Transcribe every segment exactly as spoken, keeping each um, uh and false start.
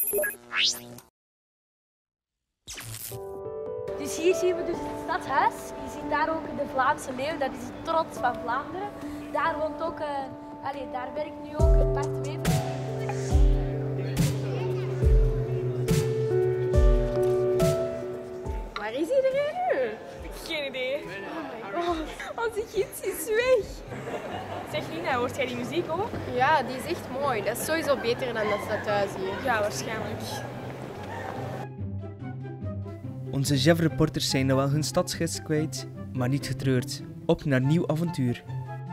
Dus hier zien we dus het stadhuis. Je ziet daar ook de Vlaamse leeuw, dat is de trots van Vlaanderen. Daar woont ook, uh, allez, daar werkt nu ook Bart Wever. Waar is iedereen nu? Geen idee. Oh, onze gids is weg. Zeg Nina, hoort jij die muziek ook? Ja, die is echt mooi. Dat is sowieso beter dan dat stadhuis hier. Ja, waarschijnlijk. Onze chefreporters zijn nog wel hun stadsgids kwijt, maar niet getreurd. Op naar nieuw avontuur.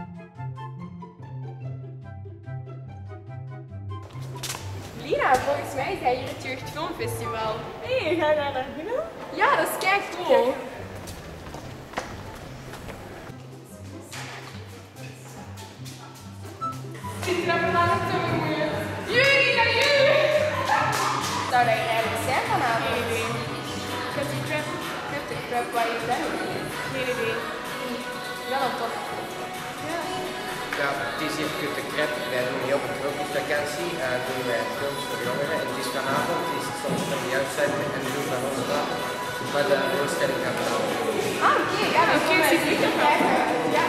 Lina, volgens mij is hij hier het Jeugd Filmfestival. Hé, hey, ga je daar naar binnen? Ja, dat is kijk cool. Zit er allemaal aan het doen? Jullie, naar jullie! Zou dat hier eigenlijk zijn vanavond? Geen idee. Heb je crap? Heb je crap waar je bent? Geen idee. Wel een top. Ja, het is hier Kutte Krep. Wij doen heel veel tropiesvakantie en doen wij films voor jongeren. En het is vanavond, het is soms van de uitzending en we doen van ons dat. Maar de voorstelling gaat wel. Ah, oké. Okay. Ja, dan kun je zeker kijken. Ja,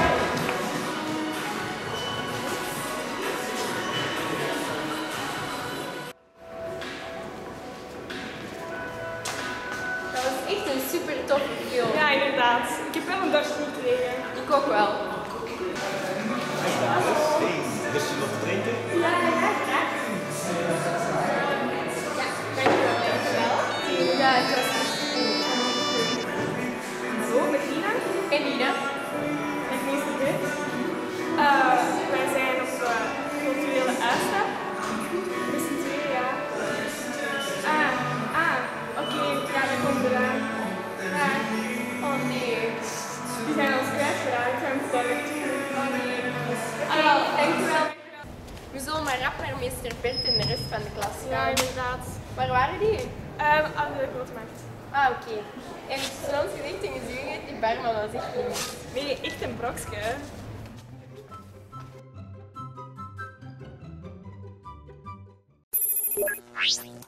dat was echt een super toffe film. Ja, inderdaad. Ik heb wel een dagsje gekregen. Ik ook wel. Lust je nog te drinken? Ja, ja, graag. Ja, dankjewel. Dankjewel. Ja, het was echt goed. Zo, met Nina. En Nina? Met meester Brit. Uh, wij zijn op uh, culturele uitstap. Met z'n tweeën, ja. Ah, ah, oké. Okay. Ja, dat komt eraan. Ja. Oh nee. Die zijn ons kwijtgeraakt. Ik ga hem vertellen. Oh nee. Ah, dankjewel. We zullen maar rap naar meester Bert en de rest van de klas gaan. Ja, inderdaad. Waar waren die? Um, aan de grootmarkt. Ah, oké. Okay. En zoals gezegd in gezien, die barman was echt niet. Nee, echt een brokske. Bye.